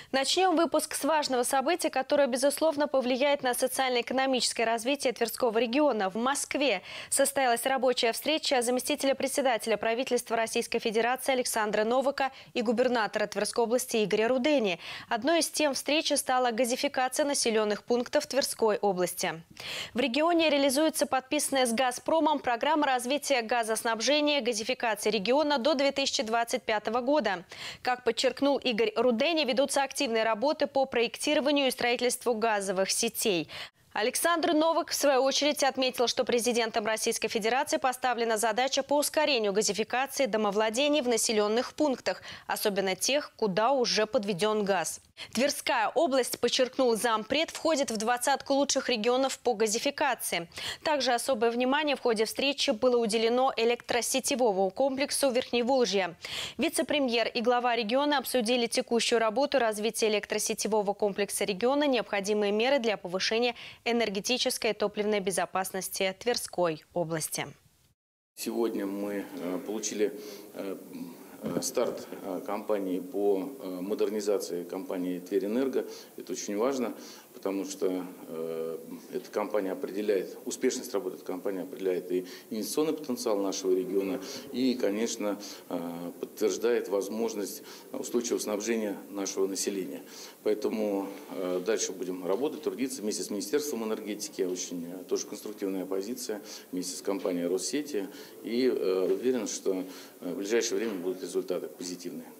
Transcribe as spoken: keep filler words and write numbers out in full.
Начнем выпуск с важного события, которое, безусловно, повлияет на социально-экономическое развитие Тверского региона. В Москве состоялась рабочая встреча заместителя председателя правительства Российской Федерации Александра Новака и губернатора Тверской области Игоря Рудени. Одной из тем встречи стала газификация населенных пунктов Тверской области. В регионе реализуется подписанная с «Газпромом» программа развития газоснабжения, газификации региона до две тысячи двадцать пятого года. Как подчеркнул Игорь Рудени, ведутся активные работы по проектированию и строительству газовых сетей. Александр Новак, в свою очередь, отметил, что президентом Российской Федерации поставлена задача по ускорению газификации домовладений в населенных пунктах, особенно тех, куда уже подведен газ. Тверская область, подчеркнул зампред, входит в двадцатку лучших регионов по газификации. Также особое внимание в ходе встречи было уделено электросетевому комплексу Верхневолжья. Вице-премьер и глава региона обсудили текущую работу развития электросетевого комплекса региона, необходимые меры для повышения энергетической и топливной безопасности Тверской области. Сегодня мы получили старт кампании по модернизации компании «Тверэнерго». Это очень важно, потому что эта компания определяет, успешность работы этой компании определяет и инвестиционный потенциал нашего региона, и, конечно, подтверждает возможность устойчивого снабжения нашего населения. Поэтому дальше будем работать, трудиться вместе с Министерством энергетики, очень тоже конструктивная позиция, вместе с компанией «Россети», и уверен, что в ближайшее время будут результаты позитивные.